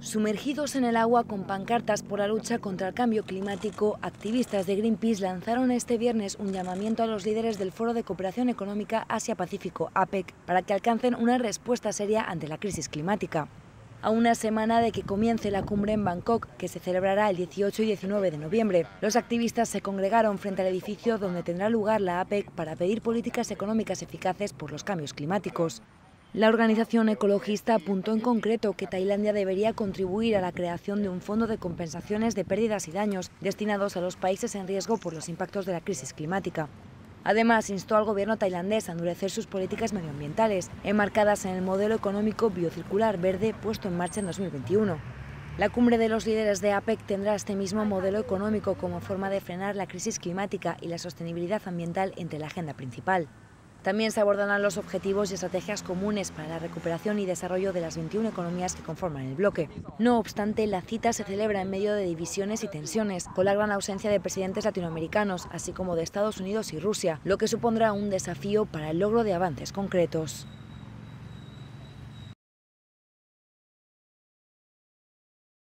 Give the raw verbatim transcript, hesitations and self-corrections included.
Sumergidos en el agua con pancartas por la lucha contra el cambio climático, activistas de Greenpeace lanzaron este viernes un llamamiento a los líderes del Foro de Cooperación Económica Asia-Pacífico, APEC, para que alcancen una respuesta seria ante la crisis climática. A una semana de que comience la cumbre en Bangkok, que se celebrará el dieciocho y diecinueve de noviembre, los activistas se congregaron frente al edificio donde tendrá lugar la APEC para pedir políticas económicas eficaces por los cambios climáticos. La organización ecologista apuntó en concreto que Tailandia debería contribuir a la creación de un fondo de compensaciones de pérdidas y daños destinados a los países en riesgo por los impactos de la crisis climática. Además, instó al gobierno tailandés a endurecer sus políticas medioambientales, enmarcadas en el modelo económico biocircular verde puesto en marcha en dos mil veintiuno. La cumbre de los líderes de APEC tendrá este mismo modelo económico como forma de frenar la crisis climática y la sostenibilidad ambiental entre la agenda principal. También se abordarán los objetivos y estrategias comunes para la recuperación y desarrollo de las veintiuna economías que conforman el bloque. No obstante, la cita se celebra en medio de divisiones y tensiones, con la gran ausencia de presidentes latinoamericanos, así como de Estados Unidos y Rusia, lo que supondrá un desafío para el logro de avances concretos.